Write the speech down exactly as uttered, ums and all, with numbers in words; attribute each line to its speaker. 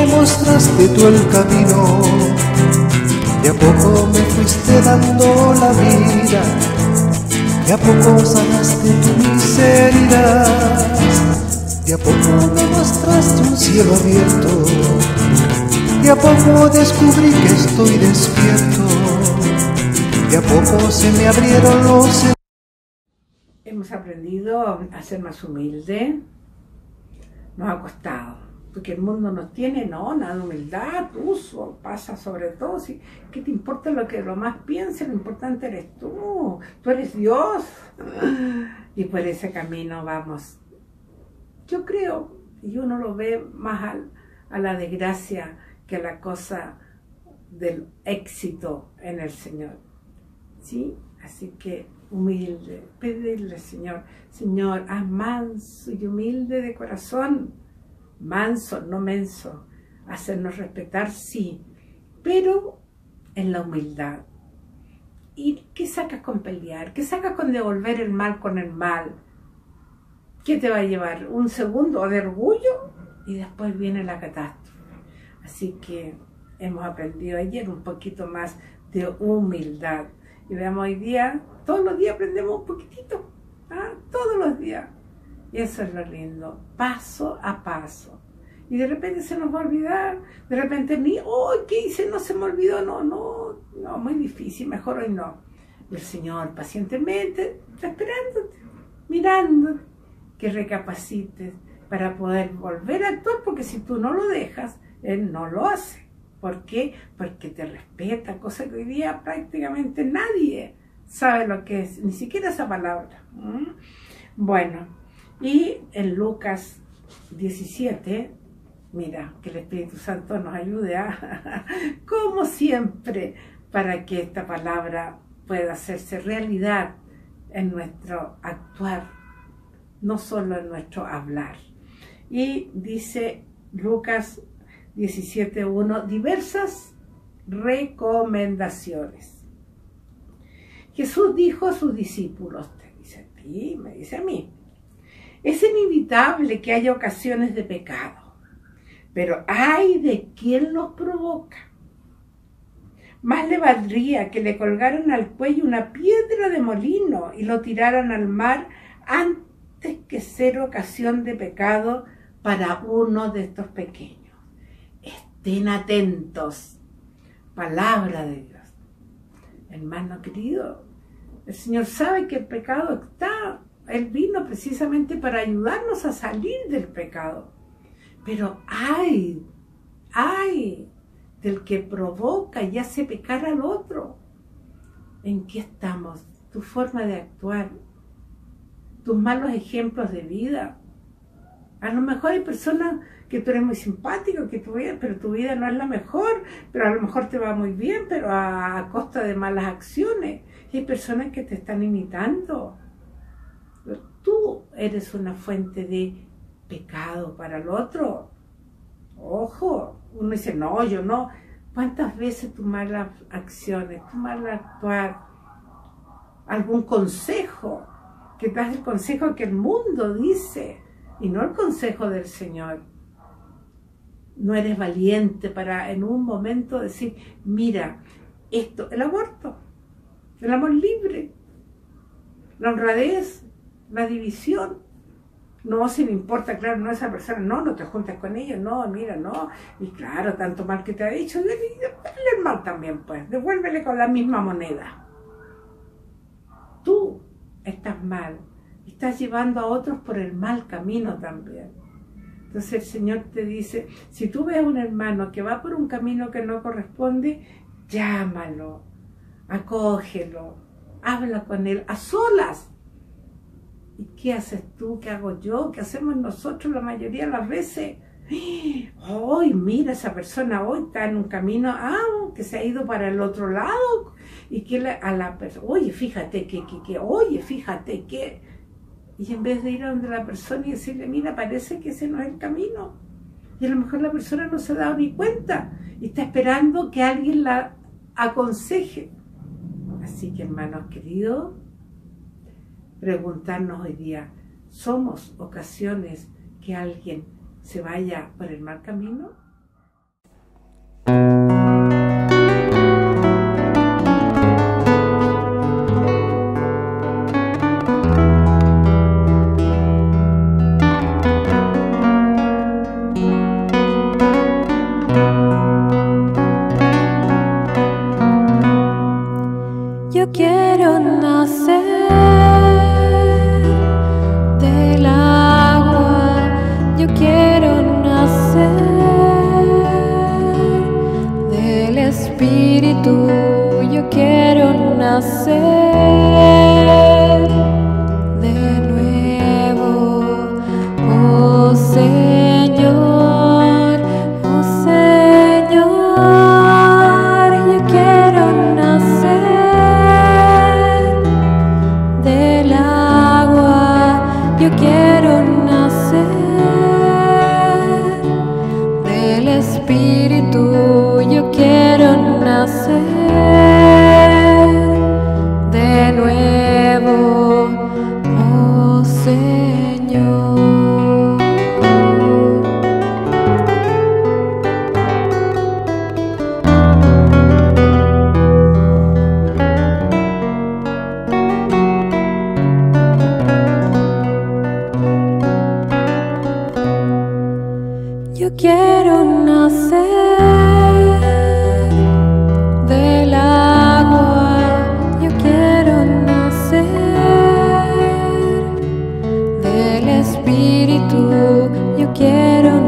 Speaker 1: me mostraste tú el camino, de a poco me fuiste dando la vida, de a poco sanaste mis heridas, de a poco me mostraste un cielo abierto, de a poco descubrí que estoy despierto, de a poco se me abrieron los...
Speaker 2: Hemos aprendido a ser más humildes, nos ha costado, porque el mundo nos tiene, no, nada de humildad, uso, pasa sobre todo, si, ¿qué te importa lo que lo más piense? Lo importante eres tú, tú eres Dios, y por ese camino vamos. Yo creo, y uno lo ve más al, a la desgracia que a la cosa del éxito en el Señor, ¿sí? Así que humilde, pedirle, Señor, Señor, haz manso y humilde de corazón, manso, no menso, hacernos respetar, sí, pero en la humildad. ¿Y qué sacas con pelear? ¿Qué sacas con devolver el mal con el mal? ¿Qué te va a llevar? ¿Un segundo de orgullo? Y después viene la catástrofe. Así que hemos aprendido ayer un poquito más de humildad. Y veamos hoy día, todos los días aprendemos un poquitito, ¿ah? Todos los días. Y eso es lo lindo, paso a paso. Y de repente se nos va a olvidar, de repente ni, oh, ¿qué hice? No se me olvidó, no, no, no, muy difícil, mejor hoy no. Y el Señor pacientemente está esperándote, mirando, que recapacites para poder volver a actuar, porque si tú no lo dejas, Él no lo hace. ¿Por qué? Porque te respeta, cosa que hoy día prácticamente nadie sabe lo que es, ni siquiera esa palabra. ¿Mm? Bueno, y en Lucas diecisiete, mira, que el Espíritu Santo nos ayude a, como siempre, para que esta palabra pueda hacerse realidad en nuestro actuar, no solo en nuestro hablar. Y dice Lucas diecisiete uno, diversas recomendaciones. Jesús dijo a sus discípulos, te dice a ti, me dice a mí, es inevitable que haya ocasiones de pecado, pero ay de quien los provoca. Más le valdría que le colgaran al cuello una piedra de molino y lo tiraran al mar antes que ser ocasión de pecado para uno de estos pequeños. Estén atentos. Palabra de Dios. Hermano querido, el Señor sabe que el pecado está. Él vino precisamente para ayudarnos a salir del pecado. Pero ay, ay del que provoca y hace pecar al otro. ¿En qué estamos? Tu forma de actuar, tus malos ejemplos de vida. A lo mejor hay personas que tú eres muy simpático, que tu vida, pero tu vida no es la mejor, pero a lo mejor te va muy bien, pero a, a costa de malas acciones. Y hay personas que te están imitando. Tú eres una fuente de pecado para el otro. Ojo, uno dice, no, yo no. ¿Cuántas veces tus malas acciones, tu mal actuar, algún consejo, que das el consejo que el mundo dice, y no el consejo del Señor? No eres valiente para en un momento decir, mira, esto, el aborto, el amor libre, la honradez, la división. No, si me importa, claro, no esa persona, no, no te juntes con ellos, no, mira, no. Y claro, tanto mal que te ha dicho, devuélvele el mal también, pues, devuélvele con la misma moneda. Tú estás mal, estás llevando a otros por el mal camino también. Entonces el Señor te dice, si tú ves a un hermano que va por un camino que no corresponde, llámalo, acógelo, habla con él a solas. ¿Y qué haces tú? ¿Qué hago yo? ¿Qué hacemos nosotros la mayoría de las veces? Hoy, mira, esa persona hoy está en un camino, ah, que se ha ido para el otro lado. Y que la, a la persona, oye, fíjate que, que, que, oye, fíjate que... Y en vez de ir a donde la persona y decirle, mira, parece que ese no es el camino. Y a lo mejor la persona no se ha dado ni cuenta y está esperando que alguien la aconseje. Así que, hermanos queridos, preguntarnos hoy día, ¿somos ocasiones que alguien se vaya por el mal camino?
Speaker 3: Espíritu yo quiero nacer de nuevo, oh Señor, oh Señor, yo quiero nacer del agua, yo quiero nacer del Espíritu, yo quiero nacer de nuevo, oh Señor. Yo quiero nacer del agua, yo quiero nacer del Espíritu, yo quiero